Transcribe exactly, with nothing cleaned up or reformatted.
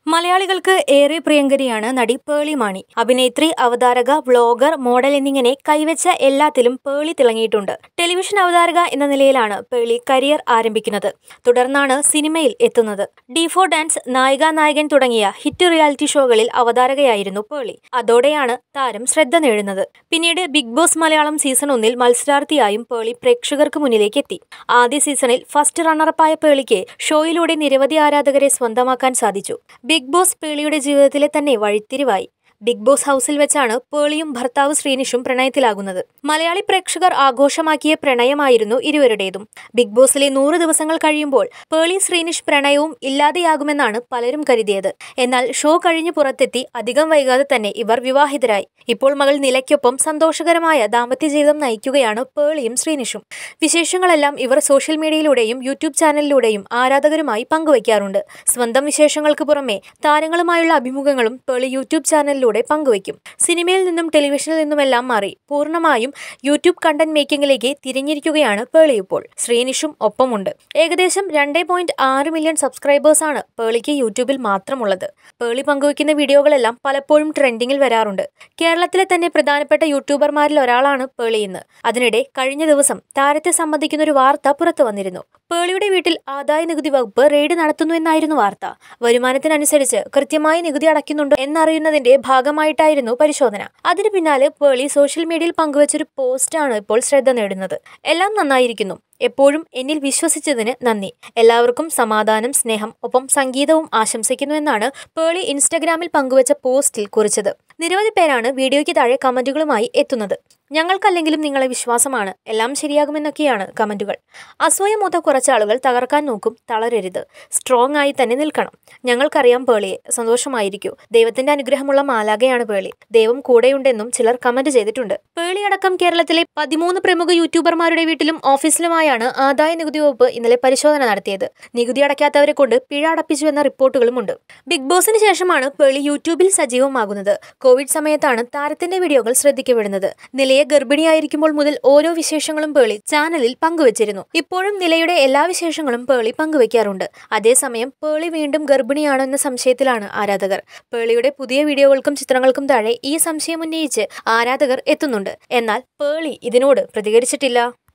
മലയാളികൾക്ക് ഏറെ പ്രിയങ്കരിയാണ് നടി പേർളി മാണി. അഭിനേത്രി, അവതാരക, വ്ളോഗർ, മോഡൽ എന്നിങ്ങനെ കൈവച്ച എല്ലാത്തിലും പേർളി തിളങ്ങിയിട്ടുണ്ട്. ടെലിവിഷൻ അവതാരക എന്ന നിലയിലാണ് പേർളി കരിയർ ആരംഭിക്കുന്നത്. തുടർന്നാണ് സിനിമയിൽ എത്തുന്നത്. ഡി ഫോർ ഡാൻസ്, നായിക നായകൻ തുടങ്ങിയ ഹിറ്റ് റിയാലിറ്റി ഷോകളിൽ അവതാരകയായിരുന്നു പേർളി. അതോടെയാണ് താരം ശ്രദ്ധ നേടുന്നത്. പിന്നീട് ബിഗ് ബോസ് മലയാളം സീസൺ ഒന്നിൽ മത്സരാർത്ഥിയായും പേർളി പ്രേക്ഷകർക്ക് മുന്നിലേക്ക് എത്തി. ആദ്യ സീസണിൽ ഫസ്റ്റ് റണ്ണറപ്പായ പേർളിക്ക് ഷോയിലൂടെ നിരവധി ആരാധകരെ സ്വന്തമാക്കാൻ സാധിച്ചു. ബിഗ് ബോസ് പേർളിയുടെ ജീവിതത്തിലെ തന്നെ വഴിത്തിരിവായി. ബിഗ് ബോസ് ഹൗസിൽ വെച്ചാണ് പേർളിയും ഭർത്താവ് ശ്രീനിഷും പ്രണയത്തിലാകുന്നത്. മലയാളി പ്രേക്ഷകർ ആഘോഷമാക്കിയ പ്രണയമായിരുന്നു ഇരുവരുടേതും. ബിഗ് ബോസിലെ നൂറ് ദിവസങ്ങൾ കഴിയുമ്പോൾ പേർളി ശ്രീനിഷ് പ്രണയവും ഇല്ലാതെയാകുമെന്നാണ് പലരും കരുതിയത്. എന്നാൽ ഷോ കഴിഞ്ഞ് പുറത്തെത്തി അധികം വൈകാതെ തന്നെ ഇവർ വിവാഹിതരായി. ഇപ്പോൾ മകൾ നിലയ്ക്കൊപ്പം സന്തോഷകരമായ ദാമ്പത്യ ജീവിതം നയിക്കുകയാണ് പേർളിയും ശ്രീനിഷും. വിശേഷങ്ങളെല്ലാം ഇവർ സോഷ്യൽ മീഡിയയിലൂടെയും യൂട്യൂബ് ചാനലിലൂടെയും ആരാധകരുമായി പങ്കുവയ്ക്കാറുണ്ട്. സ്വന്തം വിശേഷങ്ങൾക്ക് പുറമെ താരങ്ങളുമായുള്ള അഭിമുഖങ്ങളും പേർളി യൂട്യൂബ് ചാനലിലൂടെ പങ്കുവയ്ക്കും. സിനിമയിൽ നിന്നും ടെലിവിഷനിൽ നിന്നുമെല്ലാം മാറി പൂർണ്ണമായും യൂട്യൂബ് കണ്ടന്റ് മേക്കിംഗിലേക്ക് തിരിഞ്ഞിരിക്കുകയാണ് പേർളി ഇപ്പോൾ. ശ്രീനിഷും ഒപ്പമുണ്ട്. ഏകദേശം രണ്ടേ പോയിന്റ് ആറ് മില്യൺ സബ്സ്ക്രൈബേഴ്സാണ് പേർളിക്ക് യൂട്യൂബിൽ മാത്രമുള്ളത്. പേർളി പങ്കുവയ്ക്കുന്ന വീഡിയോകളെല്ലാം പലപ്പോഴും ട്രെൻഡിങ്ങിൽ വരാറുണ്ട്. കേരളത്തിലെ തന്നെ പ്രധാനപ്പെട്ട യൂട്യൂബർമാരിൽ ഒരാളാണ് പേർളി ഇന്ന്. അതിനിടെ കഴിഞ്ഞ ദിവസം താരത്തെ സംബന്ധിക്കുന്ന ഒരു വാർത്ത പുറത്തു വന്നിരുന്നു. പേർളിയുടെ വീട്ടിൽ ആദായ നികുതി വകുപ്പ് റെയ്ഡ് നടത്തുന്നുവെന്നായിരുന്നു വാർത്ത. വരുമാനത്തിനനുസരിച്ച് കൃത്യമായി നികുതി അടയ്ക്കുന്നുണ്ടോ എന്നറിയുന്നതിന്റെ ഭാഗമായിട്ടായിരുന്നു പരിശോധന. അതിന് പിന്നാലെ പേർളി സോഷ്യൽ മീഡിയയിൽ പങ്കുവച്ചൊരു പോസ്റ്റാണ് ഇപ്പോൾ ശ്രദ്ധ നേടുന്നത്. എല്ലാം നന്നായിരിക്കുന്നു. എപ്പോഴും എന്നിൽ വിശ്വസിച്ചതിന് നന്ദി. എല്ലാവർക്കും സമാധാനം, സ്നേഹം, ഒപ്പം സംഗീതവും ആശംസിക്കുന്നു എന്നാണ് പേർളി ഇൻസ്റ്റഗ്രാമിൽ പങ്കുവച്ച പോസ്റ്റിൽ കുറിച്ചത്. നിരവധി പേരാണ് വീഡിയോയ്ക്ക് താഴെ കമന്റുകളുമായി എത്തുന്നത്. ഞങ്ങൾക്കല്ലെങ്കിലും നിങ്ങളെ വിശ്വാസമാണ്, എല്ലാം ശരിയാകുമെന്നൊക്കെയാണ് കമന്റുകൾ. അസൂയ മൂത്ത കുറച്ചാളുകൾ തകർക്കാൻ നോക്കും, തളരരുത്, സ്ട്രോങ് ആയി തന്നെ നിൽക്കണം. ഞങ്ങൾക്കറിയാം പേർളിയെ, സന്തോഷമായിരിക്കൂ. ദൈവത്തിന്റെ അനുഗ്രഹമുള്ള മാലാകയാണ് പേർളി, ദൈവം കൂടെയുണ്ടെന്നും ചിലർ കമന്റ് ചെയ്തിട്ടുണ്ട്. പേർളി അടക്കം കേരളത്തിലെ പതിമൂന്ന് പ്രമുഖ യൂട്യൂബർമാരുടെ വീട്ടിലും ഓഫീസിലുമായി ാണ് ആദായ നികുതി വകുപ്പ് ഇന്നലെ പരിശോധന നടത്തിയത്. നികുതി അടയ്ക്കാത്തവരെ കൊണ്ട് പിഴ അടപ്പിച്ചു എന്ന റിപ്പോർട്ടുകളുമുണ്ട്. ബിഗ് ബോസിന് ശേഷമാണ് പേർളി യൂട്യൂബിൽ സജീവമാകുന്നത്. കോവിഡ് സമയത്താണ് താരത്തിന്റെ വീഡിയോകൾ ശ്രദ്ധിക്കപ്പെടുന്നത്. നിലയെ ഗർഭിണിയായിരിക്കുമ്പോൾ മുതൽ ഓരോ വിശേഷങ്ങളും പേർളി ചാനലിൽ പങ്കുവച്ചിരുന്നു. ഇപ്പോഴും നിലയുടെ എല്ലാ വിശേഷങ്ങളും പേർളി പങ്കുവയ്ക്കാറുണ്ട്. അതേസമയം പേർളി വീണ്ടും ഗർഭിണിയാണോ എന്ന സംശയത്തിലാണ് ആരാധകർ. പേർളിയുടെ പുതിയ വീഡിയോകൾക്കും ചിത്രങ്ങൾക്കും താഴെ ഈ സംശയം ഉന്നയിച്ച് ആരാധകർ എത്തുന്നുണ്ട്. എന്നാൽ പേർളി ഇതിനോട് പ്രതികരിച്ചിട്ടില്ല.